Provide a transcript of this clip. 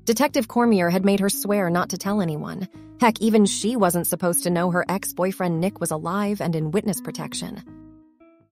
Detective Cormier had made her swear not to tell anyone. Heck, even she wasn't supposed to know her ex-boyfriend Nick was alive and in witness protection.